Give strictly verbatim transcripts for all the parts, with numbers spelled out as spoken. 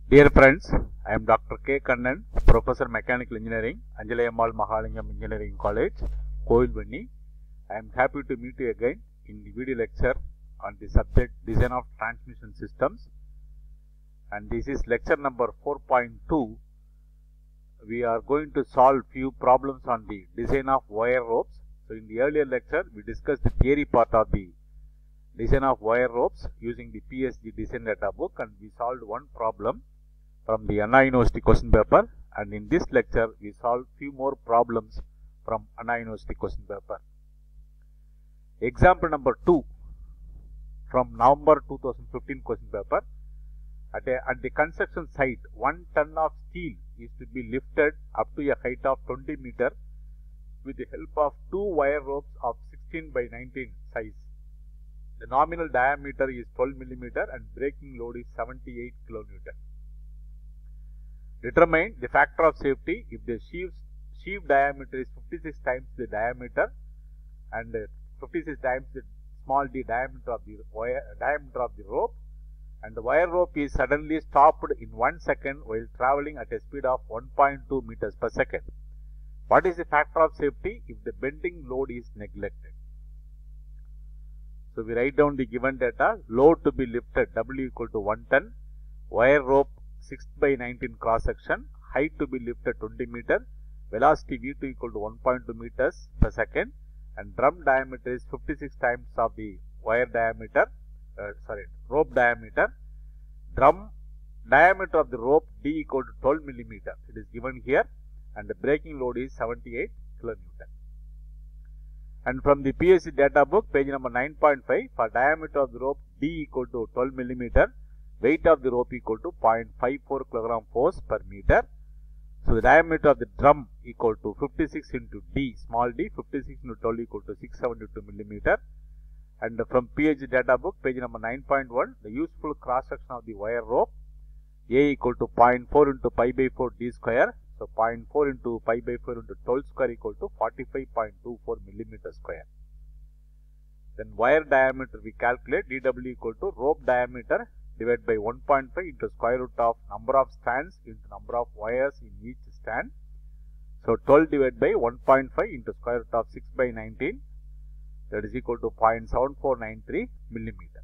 Dear friends, I am Doctor K. Kannan, Professor Mechanical Engineering, Anjalayammal Mahalingam Engineering College, Kovilvanni. I am happy to meet you again in the video lecture on the subject Design of Transmission Systems. And this is lecture number four point two. We are going to solve few problems on the design of wire ropes. So in the earlier lecture, we discussed the theory part of the design of wire ropes using the P S G design data book, and we solved one problem from the Anna University question paper, and in this lecture we solve few more problems from Anna University question paper. Example number two from November two thousand fifteen question paper. At, a, at the construction site, one ton of steel is to be lifted up to a height of twenty meter with the help of two wire ropes of sixteen by nineteen size. The nominal diameter is twelve millimeter and braking load is seventy-eight kilonewton. Determine the factor of safety if the sheave, sheave diameter is fifty-six times the diameter and fifty-six times the small d diameter of the wire, diameter of the rope, and the wire rope is suddenly stopped in one second while traveling at a speed of one point two meters per second. What is the factor of safety if the bending load is neglected? So we write down the given data. Load to be lifted W equal to one ton, wire rope six by nineteen cross section, height to be lifted twenty meter, velocity V two equal to one point two meters per second, and drum diameter is fifty-six times of the wire diameter, uh, sorry, rope diameter. Drum diameter of the rope D equal to twelve millimeter. It is given here, and the braking load is seventy-eight kilonewton. And from the P S C data book, page number nine point five, for diameter of the rope D equal to twelve millimeter, weight of the rope equal to zero point five four kilogram force per meter. So the diameter of the drum equal to fifty-six into D, small d, fifty-six into twelve equal to six hundred seventy-two millimeter. And from P H D data book, page number nine point one, the useful cross section of the wire rope A equal to zero point four into pi by four D square. So zero point four into pi by four into twelve square equal to forty-five point two four millimeter square. Then wire diameter we calculate D W equal to rope diameter divided by one point five into square root of number of strands into number of wires in each strand. So twelve divided by one point five into square root of six by nineteen, that is equal to zero point seven four nine three millimeter.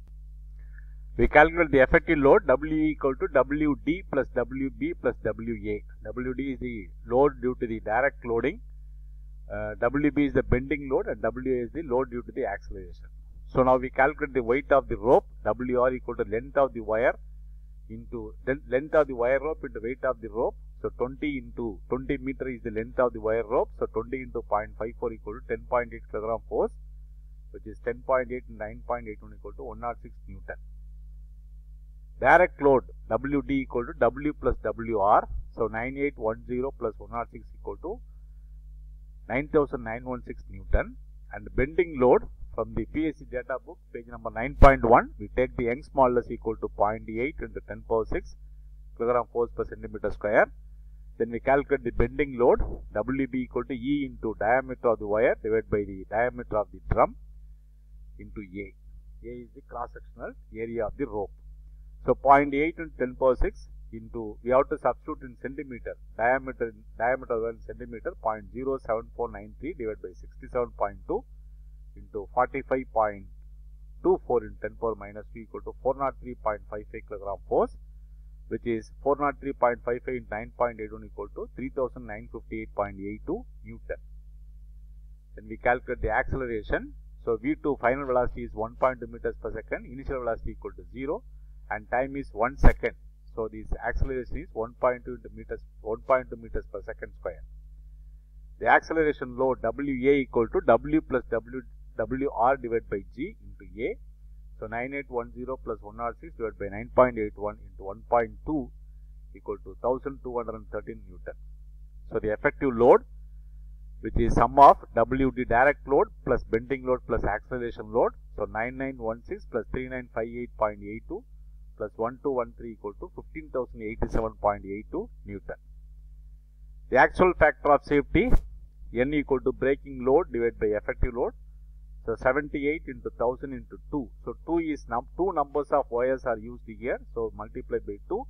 We calculate the effective load W equal to W D plus W B plus W A. W D is the load due to the direct loading, uh, W B is the bending load, and W A is the load due to the acceleration. So now we calculate the weight of the rope. W R equal to length of the wire into length of the wire rope into weight of the rope. So twenty into twenty meter is the length of the wire rope. So twenty into zero point five four equal to ten point eight kilogram force, which is ten point eight and nine point eight one equal to one hundred six newton. Direct load W D equal to W plus W R. So ninety-eight ten plus one hundred six equal to nine thousand nine hundred sixteen newton. And bending load from the P S C data book, page number nine point one, we take the Young's modulus equal to zero point eight into ten power six kilogram force per centimeter square. Then we calculate the bending load W B equal to E into diameter of the wire divided by the diameter of the drum into A. A is the cross sectional area of the rope. So zero point eight into ten power six into, we have to substitute in centimeter, diameter diameter of the centimeter, zero point zero seven four nine three divided by sixty-seven point two into forty-five point two four into ten power minus two equal to four hundred three point five five kilogram force, which is four hundred three point five five into nine point eight one equal to three thousand nine hundred fifty-eight point eight two newton. Then we calculate the acceleration. So V two final velocity is one point two meters per second, initial velocity equal to zero, and time is one second. So this acceleration is one point two meters, one point two meters per second square. The acceleration load W A equal to W plus W W R divided by G into A. So ninety-eight ten plus one hundred six divided by nine point eight one into one point two equal to one thousand two hundred thirteen newton. So the effective load, which is sum of W D direct load plus bending load plus acceleration load. So ninety-nine sixteen plus thirty-nine fifty-eight point eight two plus twelve thirteen equal to fifteen thousand eighty-seven point eight two newton. The actual factor of safety, N equal to braking load divided by effective load. So seventy-eight into one thousand into two. So two is num two numbers of wires are used here. So multiplied by two.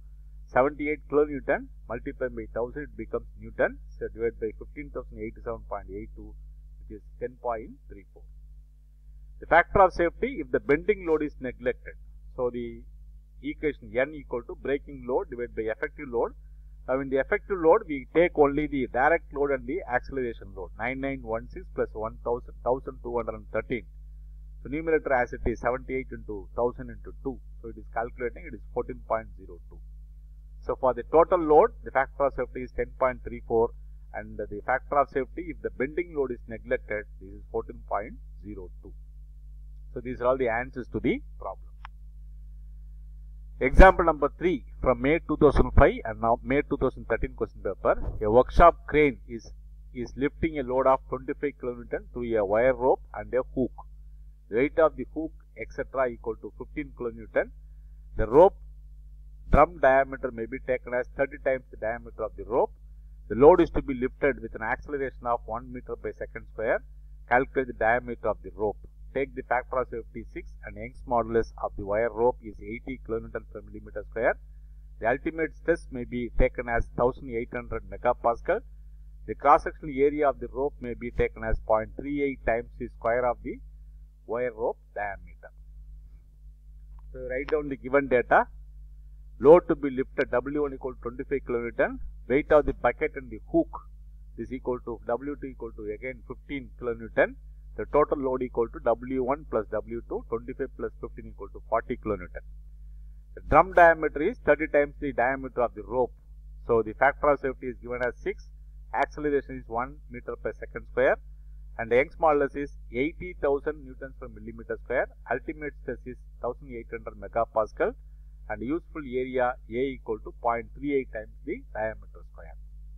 seventy-eight kilonewton multiplied by one thousand, it becomes Newton. So divided by fifteen thousand eighty-seven point eight two, which is ten point three four. The factor of safety if the bending load is neglected. So the equation N equal to breaking load divided by effective load. Now in the effective load, we take only the direct load and the acceleration load. nine nine one six plus one thousand, one thousand two hundred thirteen. So numerator as it is seventy-eight into one thousand into two. So it is calculating, it is fourteen point zero two. So for the total load, the factor of safety is ten point three four, and the factor of safety if the bending load is neglected, this is fourteen point zero two. So these are all the answers to the problem. Example number three from May two thousand five and now May two thousand thirteen question paper. A workshop crane is, is lifting a load of twenty-five kilonewton through a wire rope and a hook. The weight of the hook et cetera equal to fifteen kilonewton. The rope drum diameter may be taken as thirty times the diameter of the rope. The load is to be lifted with an acceleration of one meter per second square. Calculate the diameter of the rope. Take the factor of safety six and Young's modulus of the wire rope is eighty kilonewton per millimeter square. The ultimate stress may be taken as one thousand eight hundred megapascal. The cross-sectional area of the rope may be taken as zero point three eight times the square of the wire rope diameter. So write down the given data. Load to be lifted W one equal to twenty-five kilonewton. Weight of the bucket and the hook is equal to W two equal to again fifteen kilonewton. The total load equal to W one plus W two, twenty-five plus fifteen equal to forty kilonewton. The drum diameter is thirty times the diameter of the rope. So the factor of safety is given as six. Acceleration is one meter per second square. And the Young's modulus is eighty thousand newtons per millimeter square. Ultimate stress is one thousand eight hundred megapascal. And useful area A equal to zero point three eight times the diameter square.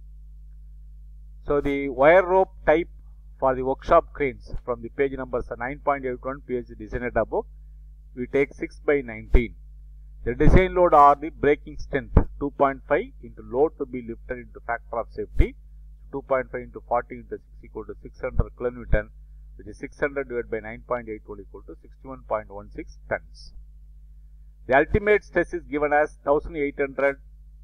So the wire rope type for the workshop cranes from the page number nine point eight one P H D design data book, we take six by nineteen. The design load or the braking strength two point five into load to be lifted into factor of safety two point five into forty into six equal to six hundred kilonewton, which is six hundred divided by nine point eight one equal to sixty-one point one six tons. The ultimate stress is given as one thousand eight hundred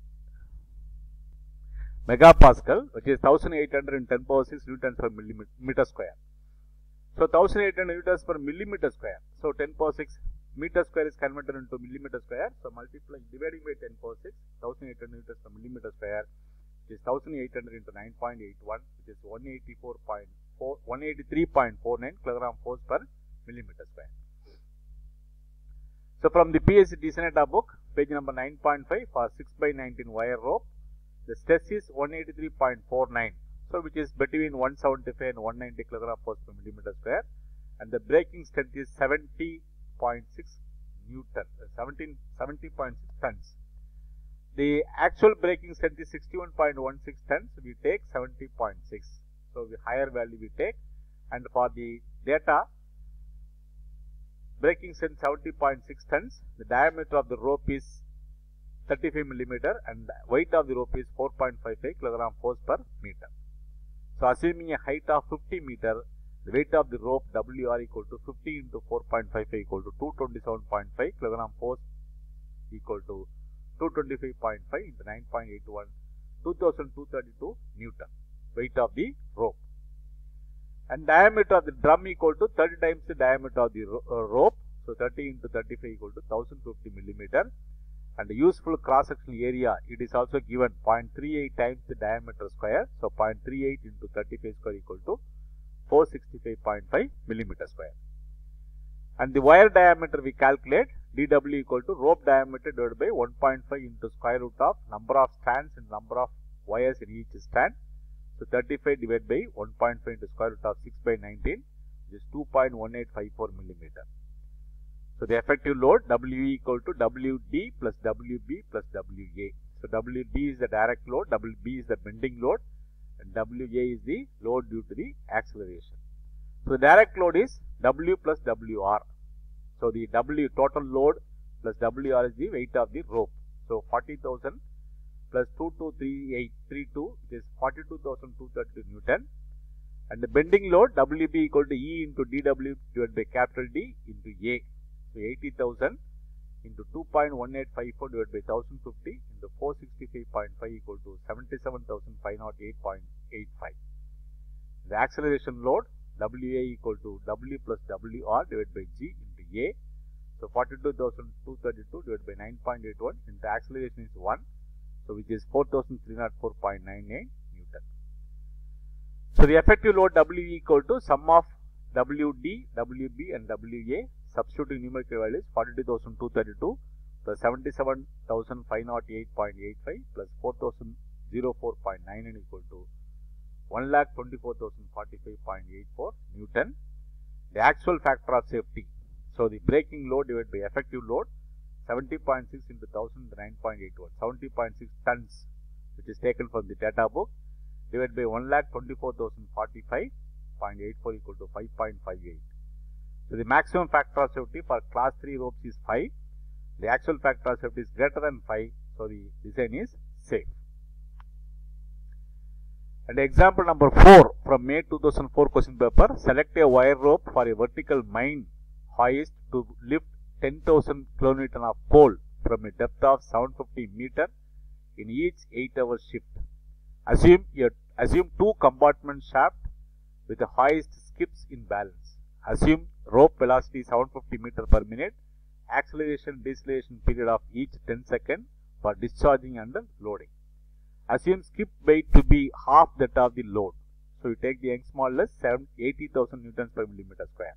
megapascal, which is one thousand eight hundred ten power six newtons per millimeter square. So one thousand eight hundred newtons per millimeter square. So ten power six meter square is converted into millimeter square. So multiplying, dividing by ten power six, one thousand eight hundred newtons per millimeter square, which is one thousand eight hundred into nine point eight one, which is one eighty-three point four nine kilogram force per millimeter square. So from the P H D design data book, page number nine point five for six by nineteen wire rope, the stress is one eighty-three point four nine, so which is between one seventy-five and one ninety kilogram force per millimeter square, and the braking strength is seventy point six newton, seventy point six tons. The actual braking strength is sixty-one point one six tons, we take seventy point six. So the higher value we take, and for the data, braking strength seventy point six tons, the diameter of the rope is thirty-five millimeter and weight of the rope is four point five five kilogram force per meter. So assuming a height of fifty meter, the weight of the rope W R equal to fifty into four point five five equal to two hundred twenty-seven point five kilogram force equal to two hundred twenty-five point five into nine point eight one, two thousand two hundred thirty-two newton, weight of the rope. And diameter of the drum equal to thirty times the diameter of the ro uh, rope. So thirty into thirty-five equal to one thousand fifty millimeter. And the useful cross-sectional area, it is also given zero point three eight times the diameter square. So zero point three eight into thirty-five square equal to four hundred sixty-five point five millimeter square. And the wire diameter we calculate D W equal to rope diameter divided by one point five into square root of number of strands and number of wires in each strand. So thirty-five divided by one point five into square root of six by nineteen, which is two point one eight five four millimeter. So the effective load W equal to W D plus W B plus W A. So W D is the direct load, W B is the bending load, and W A is the load due to the acceleration. So the direct load is W plus W R. So the W total load plus W R is the weight of the rope. So forty thousand plus two two three eight three two, which is forty-two thousand two hundred thirty-two newton. And the bending load W B equal to E into D W divided by capital D into A. So eighty thousand into two point one eight five four divided by one thousand fifty into four hundred sixty-five point five equal to seventy-seven thousand five hundred eight point eight five. The acceleration load W A equal to W plus W R divided by G into A. So forty-two thousand two hundred thirty-two divided by nine point eight one into acceleration is one. So which is four thousand three hundred four point nine nine Newton. So the effective load W equal to sum of W D, W B and W A. Substituting numerical values forty-two thousand two hundred thirty-two plus seventy-seven thousand five hundred eight point eight five plus four thousand four point nine nine equal to one lakh twenty-four thousand forty-five point eight four Newton. The actual factor of safety. So the braking load divided by effective load seventy point six into one thousand nine point eight one. seventy point six tons, which is taken from the data book, divided by one lakh twenty-four thousand forty-five point eight four equal to five point five eight. So the maximum factor of safety for class three ropes is five. The actual factor of safety is greater than five. So the design is safe. And example number four from May two thousand four question paper. Select a wire rope for a vertical mine hoist to lift ten thousand kilonewton of coal from a depth of seven hundred fifty meter in each eight hour shift. Assume, your, assume two compartment shaft with a hoist skips in balance. Assume rope velocity seven hundred fifty meter per minute, acceleration deceleration period of each ten seconds for discharging and loading. Assume skip weight to be half that of the load. So you take the Young's modulus eighty thousand newtons per millimeter square.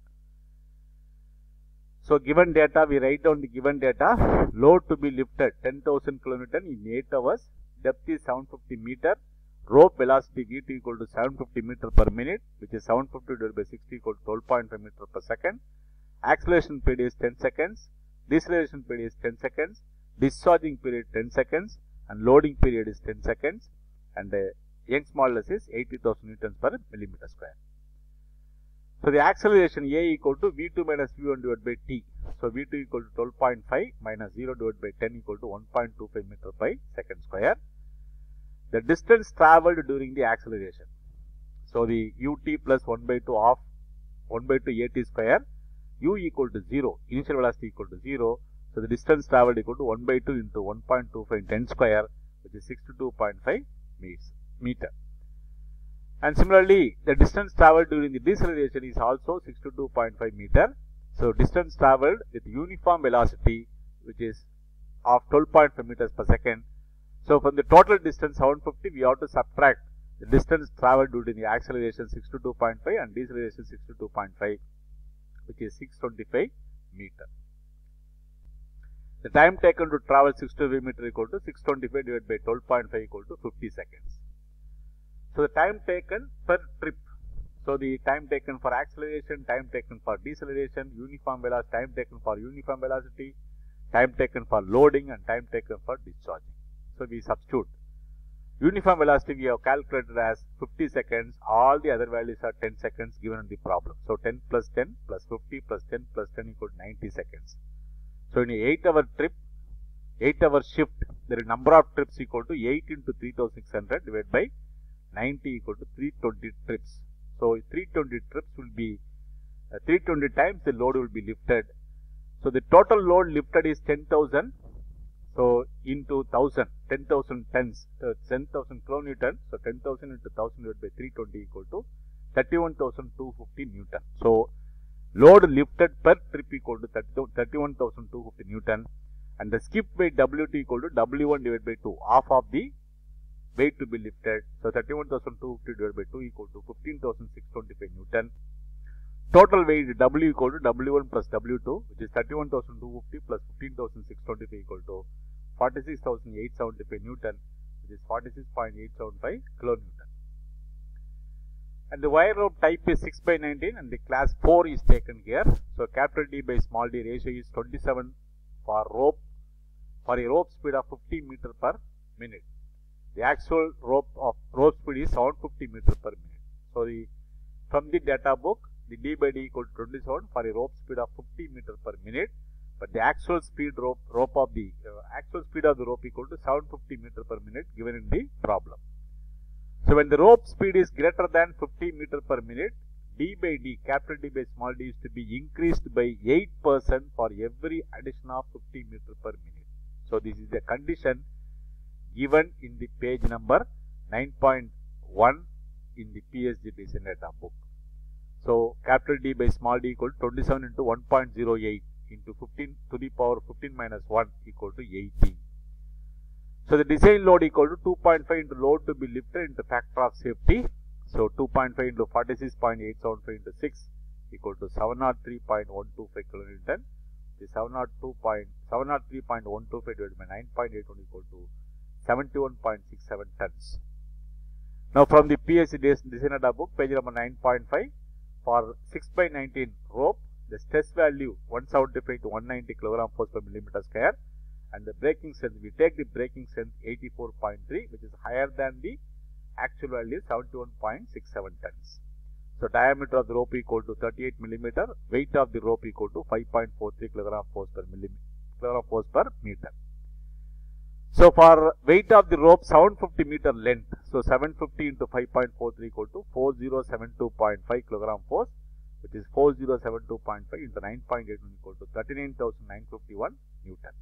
So given data, we write down the given data. Load to be lifted ten thousand kilonewton in eight hours. Depth is seven hundred fifty meter. Rope velocity V two equal to seven hundred fifty meter per minute, which is seven hundred fifty divided by sixty equal to twelve point five meter per second. Acceleration period is ten seconds. Deceleration period is ten seconds. Discharging period ten seconds. And loading period is ten seconds. And the Young's modulus is eighty thousand newtons per millimeter square. So the acceleration A equal to V two minus V one divided by T. So V two equal to twelve point five minus zero divided by ten equal to one point two five meter per second square. The distance travelled during the acceleration. So the ut plus one by two of one by two at square, u equal to zero, initial velocity equal to zero. So the distance travelled equal to one by two into one point two five ten square, which is sixty-two point five meter. And similarly, the distance travelled during the deceleration is also sixty-two point five meter. So distance travelled with uniform velocity, which is of twelve point five meters per second. So from the total distance seven hundred fifty, we have to subtract the distance travelled during the acceleration sixty-two point five and deceleration sixty-two point five, which is six hundred twenty-five meter. The time taken to travel sixty-two meter equal to six hundred twenty-five divided by twelve point five equal to fifty seconds. So the time taken per trip. So the time taken for acceleration, time taken for deceleration, uniform velocity, time taken for uniform velocity, time taken for loading and time taken for discharging. So we substitute. Uniform velocity we have calculated as fifty seconds. All the other values are ten seconds given in the problem. So ten plus ten plus fifty plus ten plus ten equal to ninety seconds. So in a eight hour trip, eight hour shift, the number of trips equal to eight into three thousand six hundred divided by ninety equal to three hundred twenty trips. So three hundred twenty trips will be uh, three hundred twenty times the load will be lifted. So the total load lifted is ten thousand. So into one thousand, ten thousand tons, uh, ten thousand kilonewton. So ten thousand into one thousand divided by three hundred twenty equal to thirty-one thousand two hundred fifty newton. So load lifted per trip equal to thirty-one thousand two hundred fifty newton, and the skip weight W T equal to W one divided by two, half of the weight to be lifted. So thirty-one thousand two hundred fifty divided by two equal to fifteen thousand six hundred twenty-five newton. Total weight W equal to W one plus W two, which is thirty-one thousand two hundred fifty plus fifteen thousand six hundred twenty-five equal to forty-six thousand eight hundred seventy-five newton, which is forty-six point eight seven five kilonewton. And the wire rope type is six by nineteen and the class four is taken here. So capital D by small d ratio is twenty-seven for rope, for a rope speed of fifty meter per minute. The actual rope of rope speed is seven hundred fifty meter per minute. So the from the data book, the D by D equal to twenty-seven for a rope speed of fifty meter per minute, but the actual speed rope rope of the uh, actual speed of the rope equal to seven hundred fifty meter per minute given in the problem. So when the rope speed is greater than fifty meter per minute, d by d, capital D by small d is to be increased by eight percent for every addition of fifty meter per minute. So this is the condition given in the page number nine point one in the P S G design data book. So capital D by small d equal to twenty-seven into one point zero eight into fifteen to the power fifteen minus one equal to eighty. So the design load equal to two point five into load to be lifted into factor of safety. So two point five into forty-six point eight seven five into six equal to seven hundred three point one two five kilonewton. The seven hundred three point one two five divided by nine point eight one equal to seventy-one point six seven tons. Now from the P S C design data book, page number nine point five, for six by nineteen rope, the stress value one seventy-five to one ninety kilogram force per millimeter square, and the breaking strength, we take the breaking strength eighty-four point three, which is higher than the actual value seventy-one point six seven tons. So diameter of the rope equal to thirty-eight millimeter, weight of the rope equal to five point four three kilogram force per millimeter, kilogram force per meter. So for weight of the rope seven hundred fifty meter length, so seven hundred fifty into five point four three equal to four thousand seventy-two point five kilogram force, which is four thousand seventy-two point five into nine point eight one equal to thirty-nine thousand nine hundred fifty-one Newton.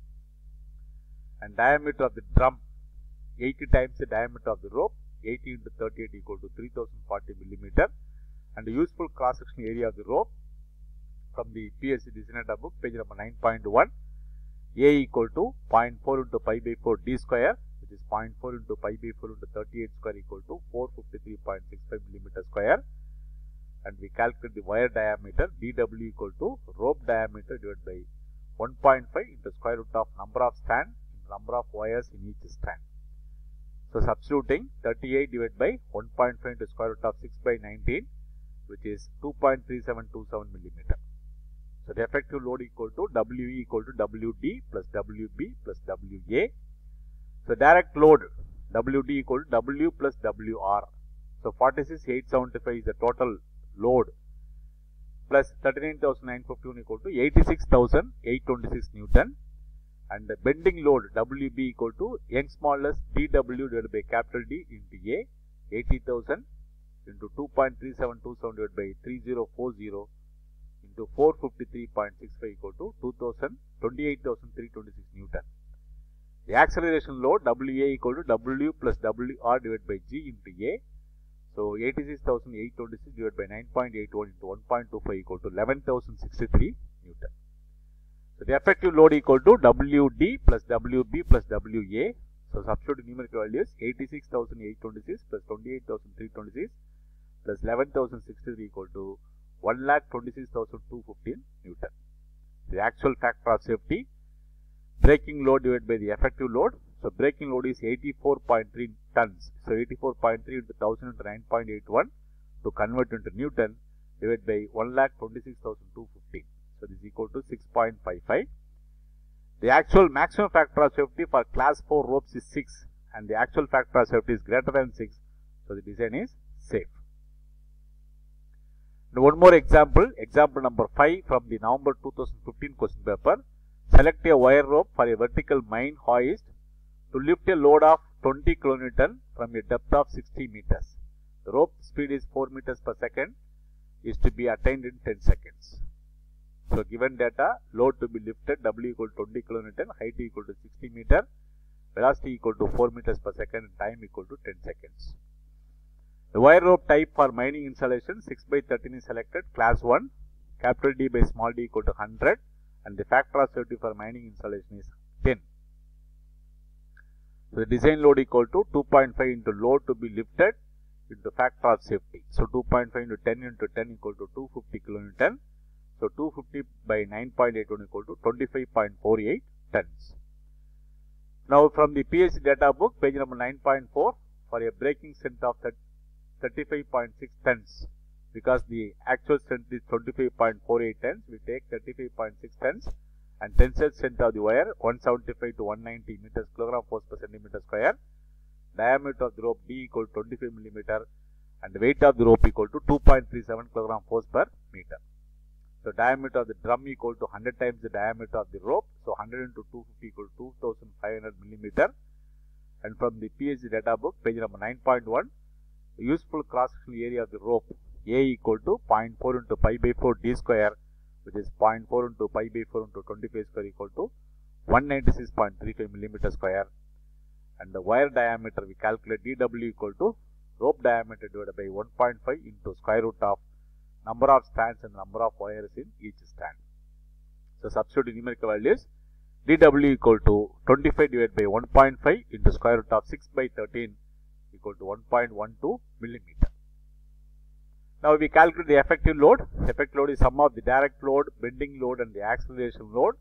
And diameter of the drum, eighty times the diameter of the rope, eighty into thirty-eight equal to three thousand forty millimeter. And the useful cross section area of the rope from the P S C design data book, page number nine point one, A equal to zero point four into pi by four d square, which is zero point four into pi by four into thirty-eight square equal to four hundred fifty-three point six five millimeter square. And we calculate the wire diameter, D W equal to rope diameter divided by one point five into square root of number of strands into number of wires in each strand. So substituting thirty-eight divided by one point five into square root of six by nineteen, which is two point three seven two seven millimeter. So the effective load equal to W E equal to W D plus W B plus W A. So direct load W D equal to W plus W R. So forty-six thousand eight hundred seventy-five is the total load plus thirty-nine thousand nine hundred fifty-one equal to eighty-six thousand eight hundred twenty-six Newton. And the bending load W B equal to Young's modulus D W divided by capital D into A, eighty thousand into two point three seven two seven divided by three thousand forty into four hundred fifty-three point six five equal to two thousand twenty-eight thousand three hundred twenty-six Newton. The acceleration load W A equal to W plus W R divided by G into A. So eighty-six thousand eight hundred twenty-six divided by nine point eight one into one point two five equal to eleven thousand sixty-three Newton. So the effective load equal to W D plus W B plus W A. So substitute numerical values, eighty-six thousand eight hundred twenty-six plus twenty-eight thousand three hundred twenty-six plus eleven thousand sixty-three equal to one lakh twenty-six thousand two hundred fifteen Newton. The actual factor of safety, braking load divided by the effective load. So braking load is eighty-four point three tons. So eighty-four point three into one thousand into nine point eight one to convert into Newton divided by one lakh twenty-six thousand two hundred fifteen. So this is equal to six point five five. The actual maximum factor of safety for class four ropes is six, and the actual factor of safety is greater than six. So the design is safe. Now one more example, example number five from the November two thousand fifteen question paper. Select a wire rope for a vertical mine hoist to lift a load of twenty kilonewton from a depth of sixty meters. The rope speed is four meters per second, is to be attained in ten seconds. So given data, load to be lifted, W equal to twenty kilonewton, height equal to sixty meter, velocity equal to four meters per second, and time equal to ten seconds. The wire rope type for mining installation, six by thirteen is selected, class one, capital D by small d equal to one hundred, and the factor of safety for mining installation is ten. So the design load equal to two point five into load to be lifted into factor of safety. So two point five into ten into ten equal to two hundred fifty kilonewton. So two hundred fifty by nine point eight one equal to twenty-five point four eight tons. Now from the P S C data book, page number nine point four, for a braking strength of thirty-five point six tons, because the actual strength is twenty-five point four eight tons, we take thirty-five point six tons, and tensile strength of the wire one seventy-five to one ninety meters kilogram force per centimeter square. Diameter of the rope D equal to twenty-five millimeter, and the weight of the rope equal to two point three seven kilogram force per meter. So diameter of the drum equal to one hundred times the diameter of the rope. So one hundred into two hundred fifty equal to two thousand five hundred millimeter. And from the P S C data book, page number nine point one, the useful cross-sectional area of the rope A equal to zero point four into pi by four d square, which is zero point four into pi by four into twenty-five square equal to one ninety-six point three five millimeter square. And the wire diameter we calculate D W equal to rope diameter divided by one point five into square root of number of strands and number of wires in each strand. So substitute numerical values. D W equal to twenty-five divided by one point five into square root of six by thirteen equal to one point one two millimeter. Now we calculate the effective load. Effective load is sum of the direct load, bending load and the acceleration load.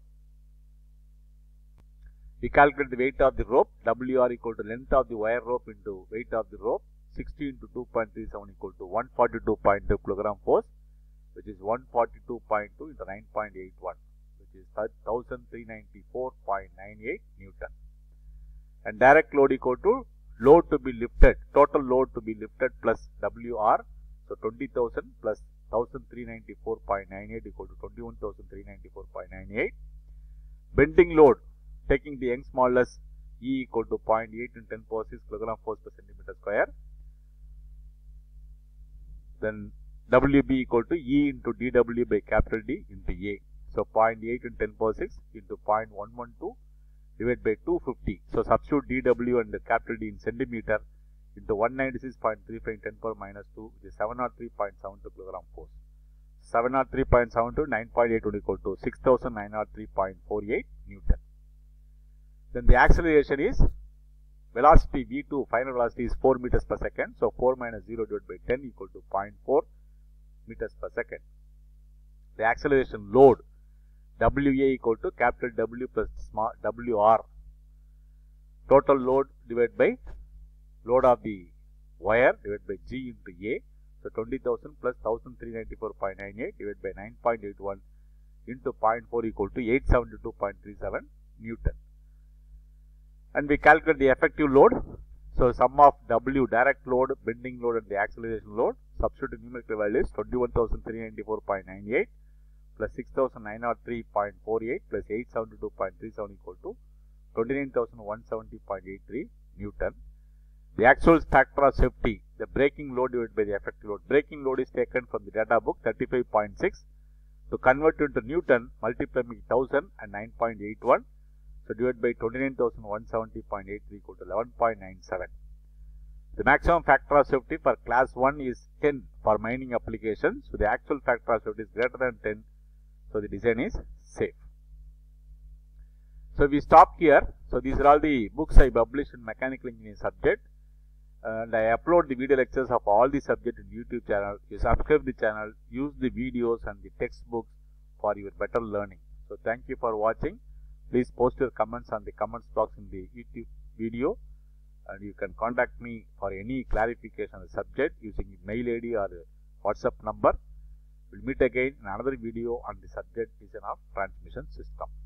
We calculate the weight of the rope. W R equal to length of the wire rope into weight of the rope. sixty into two point three seven equal to one forty-two point two kilogram force, which is one forty-two point two into nine point eight one, which is one thousand three hundred ninety-four point nine eight Newton. And direct load equal to load to be lifted, total load to be lifted plus W R. So twenty thousand plus one thousand three hundred ninety-four point nine eight equal to twenty-one thousand three hundred ninety-four point nine eight. Bending load, taking the Young's modulus E equal to zero point eight into ten power six kilogram force per centimeter square. Then W B equal to E into D W by capital D into A. So zero point eight into ten power six into zero point one one two divided by two hundred fifty. So substitute D W and the capital D in centimeter into one ninety-six point three five ten power minus two, which is seven hundred three point seven two kilogram force. seven hundred three point seven two, nine point eight one equal to six thousand nine hundred three point four eight Newton. Then the acceleration is velocity V two, final velocity is four meters per second. So four minus zero divided by ten equal to zero point four meters per second. The acceleration load W A equal to capital W plus small W R. Total load divided by load of the wire divided by G into A. So twenty thousand plus one thousand three hundred ninety-four point nine eight divided by nine point eight one into zero point four equal to eight hundred seventy-two point three seven Newton. And we calculate the effective load. So sum of W direct load, bending load and the acceleration load. Substitute numerical values twenty-one thousand three hundred ninety-four point nine eight plus six thousand nine hundred three point four eight plus eight hundred seventy-two point three seven equal to twenty-nine thousand one hundred seventy point eight three Newton. The actual factor of safety, the braking load divided by the effective load. Braking load is taken from the data book thirty-five point six. To convert it into Newton, multiply by one thousand and nine point eight one. So divided by twenty-nine thousand one hundred seventy point eight three equal to eleven point nine seven. The maximum factor of safety for class one is ten for mining applications. So the actual factor of safety is greater than ten. So the design is safe. So we stop here. So these are all the books I published in mechanical engineering subject. And I upload the video lectures of all the subjects in YouTube channel. You subscribe the channel, use the videos and the textbooks for your better learning. So thank you for watching. Please post your comments on the comments box in the YouTube video. And you can contact me for any clarification on the subject using mail I D or WhatsApp number. We'll meet again in another video on the subject design of transmission system.